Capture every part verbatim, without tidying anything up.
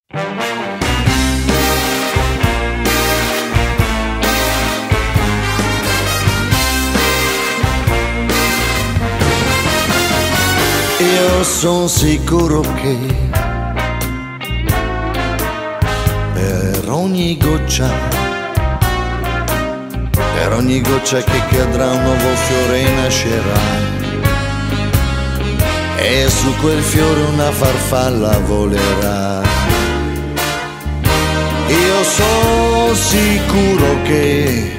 Io son sicuro che per ogni goccia, per ogni goccia che cadrà un nuovo fiore nascerà, e su quel fiore una farfalla volerà. Io sono sicuro che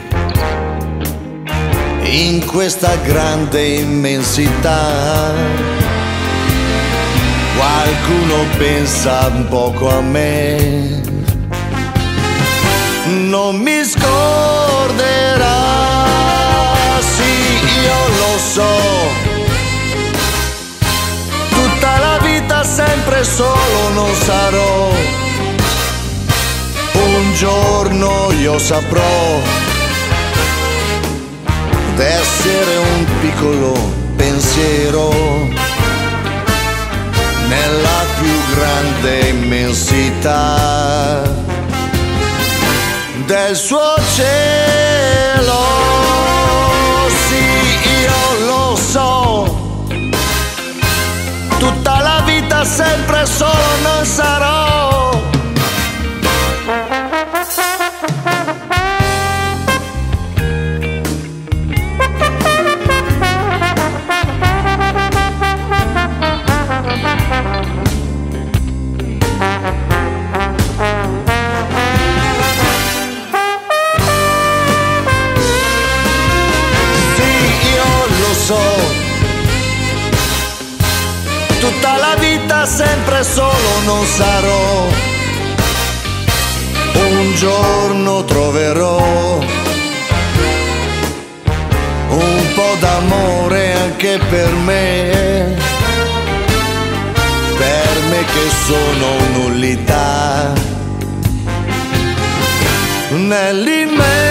in questa grande immensità qualcuno pensa un poco a me, non mi scorderà, sì, io lo so, tutta la vita sempre solo non sarò, un giorno io saprò d'essere un piccolo pensiero nella più grande immensità del suo cielo. Sì, io lo so, tutta la vita sempre solo non sarò. Tutta la vita sempre solo non sarò, un giorno troverò un po' d'amore anche per me, per me che sono nullità nell'immenso